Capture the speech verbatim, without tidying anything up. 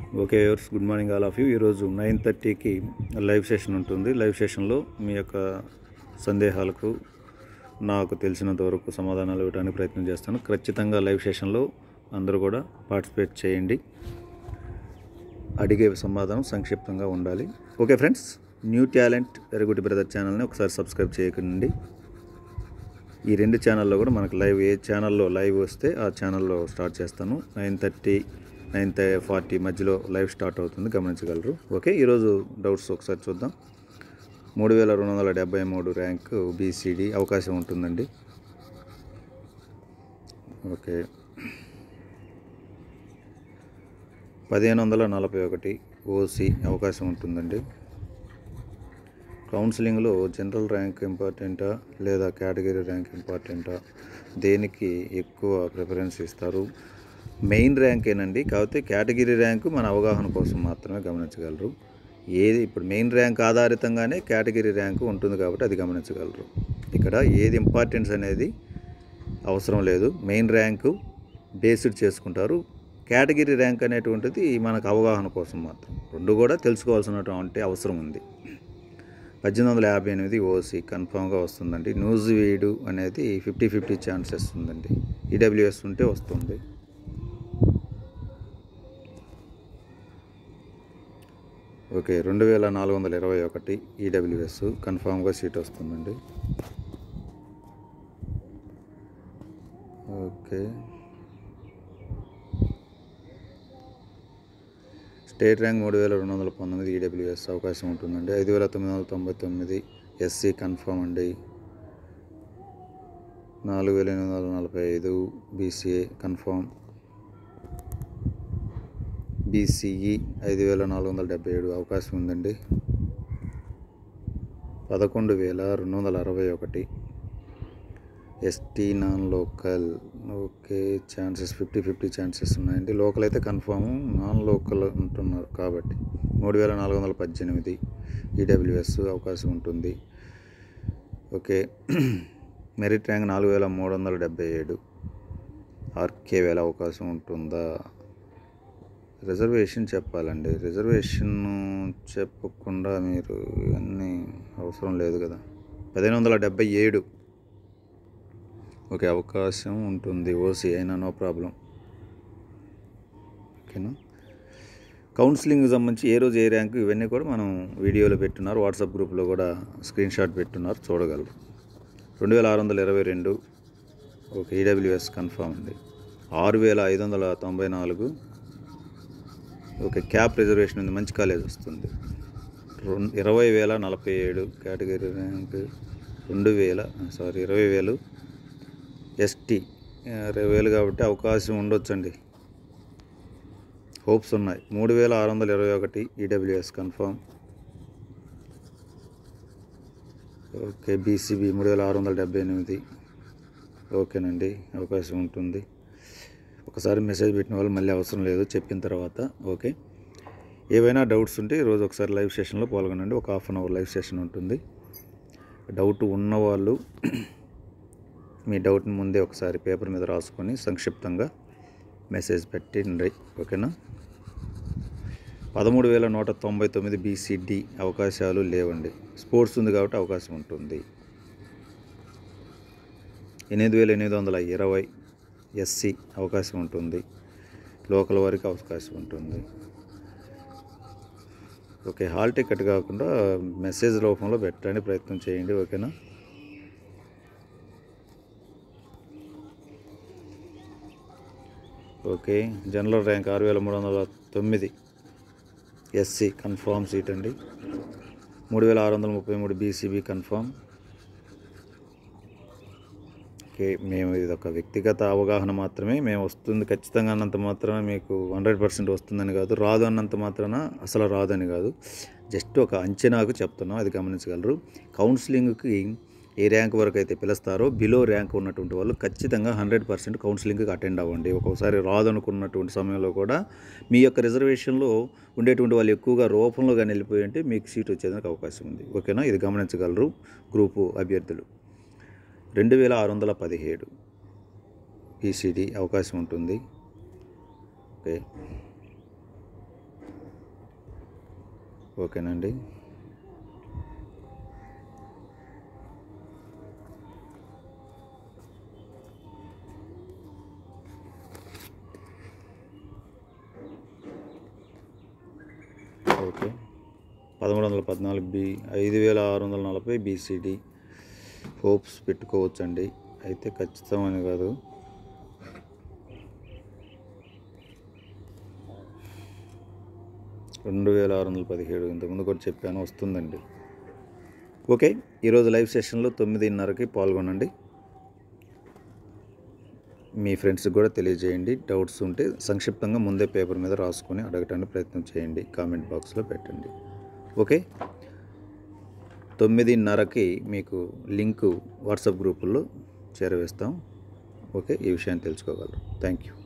Okay viewers, good morning all of you. ఈరోజు nine థర్టీకి live session ఉంటుంది. Live సెషన్లో మీ యొక్క సందేహాలకు నాకు తెలిసినంత వరకు సమాధానాలు ఇవ్వడానికి ప్రయత్నం చేస్తాను. ఖచ్చితంగా లైవ్ సెషన్లో అందరూ కూడా పార్టిసిపేట్ చేయండి. అడిగే సమాధానం సంక్షిప్తంగా ఉండాలి. ఓకే ఫ్రెండ్స్, న్యూ టాలెంట్ ఎరగుటి బ్రదర్ ఛానల్ని ఒకసారి సబ్స్క్రైబ్ చేయకండి. ఈ రెండు ఛానల్లో కూడా మనకు లైవ్ ఏ ఛానల్లో లైవ్ వస్తే ఆ ఛానల్లో స్టార్ట్ చేస్తాను. నైన్ థర్టీ నైన్ ఫార్టీ మధ్యలో లైవ్ స్టార్ట్ అవుతుంది, గమనించగలరు. ఓకే, ఈరోజు డౌట్స్ ఒకసారి చూద్దాం. మూడు వేల రెండు వందల డెబ్బై మూడు ర్యాంకు బీసీడీ అవకాశం ఉంటుందండి. ఓకే, పదిహేను వందల నలభై ఒకటి ఓసీ అవకాశం ఉంటుందండి. కౌన్సిలింగ్లో జనరల్ ర్యాంక్ ఇంపార్టెంటా లేదా కేటగిరీ ర్యాంక్ ఇంపార్టెంటా, దేనికి ఎక్కువ ప్రిఫరెన్స్ ఇస్తారు? మెయిన్ ర్యాంకేనండి. కాకపోతే కేటగిరీ ర్యాంకు మన అవగాహన కోసం మాత్రమే గమనించగలరు. ఏది ఇప్పుడు మెయిన్ ర్యాంక్ ఆధారితంగానే కేటగిరీ ర్యాంకు ఉంటుంది కాబట్టి అది గమనించగలరు. ఇక్కడ ఏది ఇంపార్టెన్స్ అనేది అవసరం లేదు. మెయిన్ ర్యాంకు బేస్డ్ చేసుకుంటారు. కేటగిరీ ర్యాంక్ అనేటువంటిది మనకు అవగాహన కోసం మాత్రం. రెండు కూడా తెలుసుకోవాల్సినటువంటి అవసరం ఉంది. పద్దెనిమిది వందల యాభై ఎనిమిది ఓసీ కన్ఫామ్గా వస్తుందండి. న్యూస్ వీడు అనేది ఫిఫ్టీ ఫిఫ్టీ ఛాన్సెస్ ఉందండి. ఈడబ్ల్యూఎస్ ఉంటే వస్తుంది. ఓకే, రెండు వేల నాలుగు వందల ఇరవై ఒకటి ఈడబ్ల్యూఎస్ కన్ఫామ్గా సీట్ వస్తుందండి. ఓకే, స్టేట్ ర్యాంక్ మూడు వేల రెండు వందల పంతొమ్మిది ఈడబ్ల్యూఎస్ అవకాశం ఉంటుందండి. ఐదు వేల తొమ్మిది వందల తొంభై తొమ్మిది ఎస్సీ కన్ఫామ్ అండి. నాలుగు వేల ఎనిమిది వందల నలభై ఐదు బీసీఏ కన్ఫామ్. బీసీఈ ఐదు వేల నాలుగు వందల డెబ్బై ఏడు అవకాశం ఉందండి. పదకొండు వేల రెండు వందల అరవై ఒకటి ST non local. Okay, chances fifty fifty chances ఉన్నాయండి. లోకల్ అయితే కన్ఫాము, నాన్ లోకల్ అంటున్నారు కాబట్టి మూడు వేల నాలుగు వందల పద్దెనిమిది ఈడబ్ల్యూఎస్ అవకాశం ఉంటుంది. ఓకే, మెరిట్ ర్యాంక్ నాలుగు వేల మూడు వందల డెబ్బై ఏడు ఆర్కే వేల అవకాశం ఉంటుందా? రిజర్వేషన్ చెప్పాలండి. రిజర్వేషన్ చెప్పకుండా మీరు ఇవన్నీ అవసరం లేదు కదా. పదిహేను వందల డెబ్బై ఏడు ఓకే అవకాశం ఉంటుంది. ఓసీ అయినా నో ప్రాబ్లం. ఓకేనా. కౌన్సిలింగ్కి సంబంధించి ఏ రోజు ఏ ర్యాంకు ఇవన్నీ కూడా మనం వీడియోలో పెట్టున్నారు. వాట్సాప్ గ్రూప్లో కూడా స్క్రీన్ షాట్ పెట్టున్నారు, చూడగలరు. రెండు వేల ఆరు వందల ఇరవై రెండు ఓకే ఈడబ్ల్యూఎస్ కన్ఫామ్ అండి. ఆరు వేల ఐదు వందల తొంభై నాలుగు ఓకే క్యాప్ రిజర్వేషన్ ఉంది, మంచి కాలేజ్ వస్తుంది. రెండు ఇరవై వేల నలభై ఏడు కేటగిరీ ర్యాంక్. రెండు వేల సారీ ఇరవై వేలు ఎస్టీ ఇరవై వేలు కాబట్టి అవకాశం ఉండొచ్చండి. హోప్స్ ఉన్నాయి. మూడు వేల ఆరు వందల ఇరవై ఒకటి ఈడబ్ల్యూఎస్ కన్ఫామ్. ఓకే, బీసీబీ మూడు వేల ఆరు వందల డెబ్బై ఎనిమిది ఓకేనండి అవకాశం ఉంటుంది. ఒకసారి మెసేజ్ పెట్టిన వాళ్ళు మళ్ళీ అవసరం లేదు చెప్పిన తర్వాత. ఓకే, ఏవైనా డౌట్స్ ఉంటే ఈరోజు ఒకసారి లైవ్ సెషన్లో పాల్గొనండి. ఒక half an hour live session ఉంటుంది. డౌట్ ఉన్నవాళ్ళు మీ డౌట్ని ముందే ఒకసారి పేపర్ మీద రాసుకొని సంక్షిప్తంగా మెసేజ్ పెట్టండి. ఓకేనా. పదమూడు వేల నూట తొంభై తొమ్మిది బీసీడీ అవకాశాలు లేవండి. స్పోర్ట్స్ ఉంది కాబట్టి అవకాశం ఉంటుంది. ఎనిమిది వేల ఎనిమిది వందల ఇరవై ఎస్సీ అవకాశం ఉంటుంది. లోకల్ వారికి అవకాశం ఉంటుంది. ఓకే, హాల్ టికెట్ కాకుండా మెసేజ్ రూపంలో పెట్టడానికి ప్రయత్నం చేయండి. ఓకేనా. ఓకే, జనరల్ ర్యాంక్ ఆరు వేల మూడు వందల తొమ్మిది ఎస్సీ కన్ఫామ్ సీట్ అండి. మూడు వేల ఆరు వందల ముప్పై మూడు బీసీబీ కన్ఫామ్. ఓకే, మేము ఇది ఒక వ్యక్తిగత అవగాహన మాత్రమే. మేము వస్తుంది ఖచ్చితంగా అన్నంత మాత్రాన మీకు హండ్రెడ్ పర్సెంట్ వస్తుందని కాదు, రాదు అన్నంత మాత్రాన అసలు రాదని కాదు, జస్ట్ ఒక అంచనాకు చెప్తున్నాం, అది గమనించగలరు. కౌన్సిలింగ్కి ఏ ర్యాంక్ వరకు అయితే పిలుస్తారో బిలో ర్యాంక్ ఉన్నటువంటి వాళ్ళు ఖచ్చితంగా హండ్రెడ్ పర్సెంట్ కౌన్సిలింగ్కి అటెండ్ అవ్వండి. ఒక్కొక్కసారి రాదనుకున్నటువంటి సమయంలో కూడా మీ యొక్క రిజర్వేషన్లో ఉండేటువంటి వాళ్ళు ఎక్కువగా రూపంలో కానీ వెళ్ళిపోయి ఉంటే మీకు సీట్ వచ్చేదానికి అవకాశం ఉంది. ఓకేనా, ఇది గమనించగలరు గ్రూపు అభ్యర్థులు. రెండు వేల ఆరు వందల పదిహేడు పీసీడీ అవకాశం ఉంటుంది. ఓకే, ఓకేనండి. ఓకే. పదమూడు వందల పద్నాలుగు బి, ఐదు వేల ఆరు వందల నలభై బీసీడీ హోప్స్ పెట్టుకోవచ్చండి. అయితే ఖచ్చితమని కాదు. రెండు వేల ఆరు వందల పదిహేడు ఇంతకుముందు కూడా చెప్పాను, వస్తుందండి. ఓకే, ఈరోజు లైవ్ సెషన్లో తొమ్మిదిన్నరకి పాల్గొనండి. మీ ఫ్రెండ్స్కి కూడా తెలియజేయండి. డౌట్స్ ఉంటే సంక్షిప్తంగా ముందే పేపర్ మీద రాసుకొని అడగటానికి ప్రయత్నం చేయండి. కామెంట్ బాక్స్లో పెట్టండి. ఓకే, తొమ్మిదిన్నరకి మీకు లింకు వాట్సాప్ గ్రూపుల్లో చేరవేస్తాం. ఓకే, ఈ విషయాన్ని తెలుసుకోగలరు. Thank you.